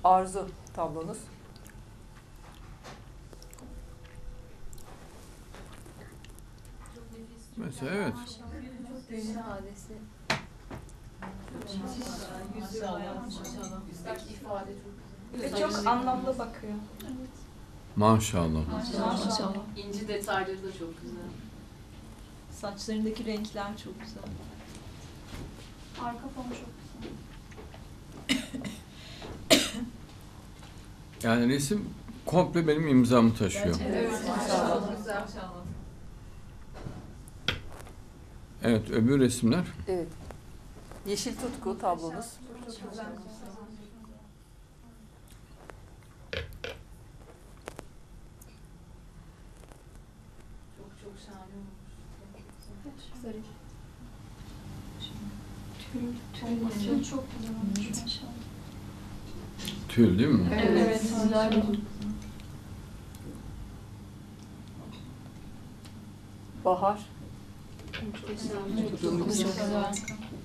Arzu tablonuz. Mesela evet. Düğün hadisi. Ve çok anlamlı bakıyor. Maşallah. Maşallah. İnci detayları da çok güzel. Saçlarındaki renkler çok güzel. Arka fon çok güzel. Yani resim komple benim imzamı taşıyor. Evet, maşallah. güzel. Evet, öbür resimler. Evet. Yeşil Tutku tablonuz. Çok güzel. Çok şahane olmuş. Zarif. Tül Çok güzel olmuş maşallah. Tül değil mi? Evet. Bahar. Çok güzel.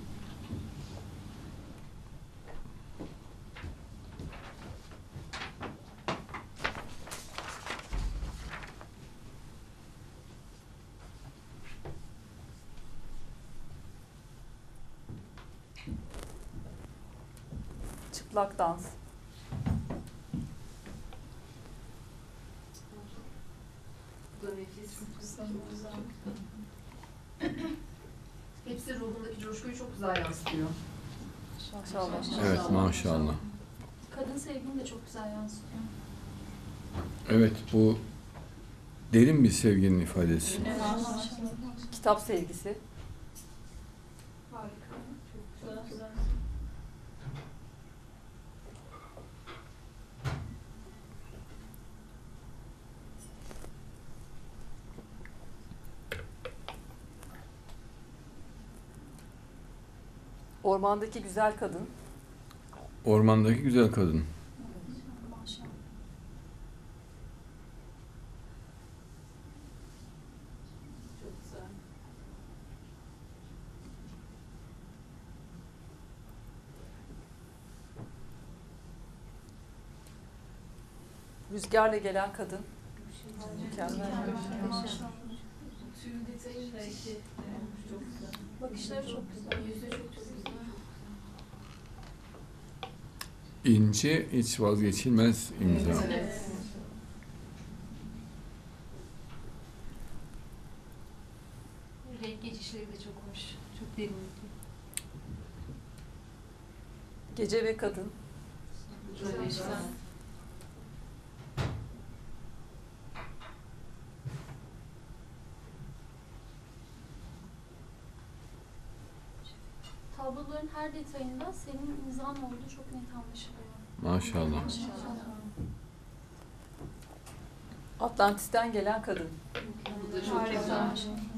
Çıplak dans. Bu da nefis. Hepsi ruhundaki coşkuyu çok güzel yansıtıyor. Maşallah. Evet, maşallah. Kadın sevgini de çok güzel yansıtıyor. Evet, bu derin bir sevginin ifadesi. Evet. Maşallah. Kitap sevgisi. Harika. Çok güzel. Ormandaki güzel kadın. Ormandaki güzel kadın. Maşallah. Çok güzel. Rüzgarla gelen kadın. Mükemmel. Maşallah. Tüy detayı çok güzel. Bakışları çok güzel. Yüzü çok güzel. İnce, hiç vazgeçilmez imza. Evet. Renk geçişleri de çok hoş. Çok derinlikli. Gece ve kadın. Güzel. Güzel. Tabloların her detayında senin imzan olduğu çok net anlaşılıyor. Maşallah. Atlantis'ten gelen kadın. Bu da çok Harika. güzel.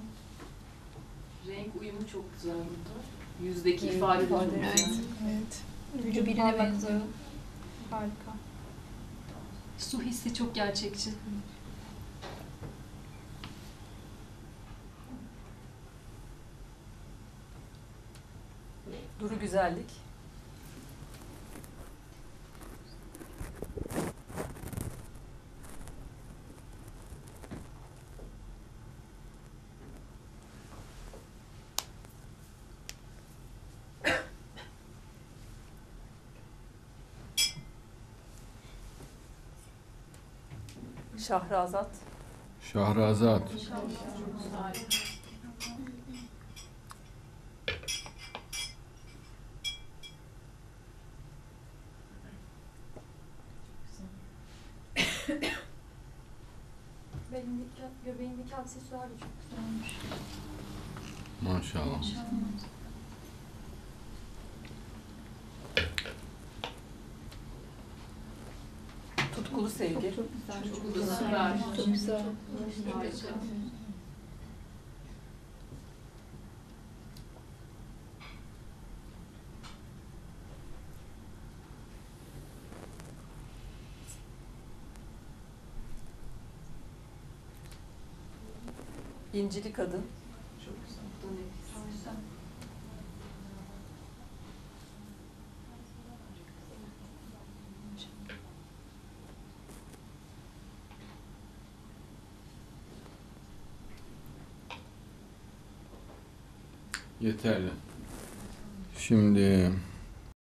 Renk uyumu çok güzel burada. Yüzdeki Evet, ifade de çok ifade. güzel. Evet. Evet. Vücut Birine benziyor. Harika. Su hissi çok gerçekçi. Duru güzellik. Şahrazat. Şahrazat. Göbeğindeki aksesuar da çok güzel olmuş. Maşallah. Tutkulu sevgi. Bu da süper. Çok güzel. Harika. İncili kadın. Çok güzel. Bu da nefis. Yeterli. Şimdi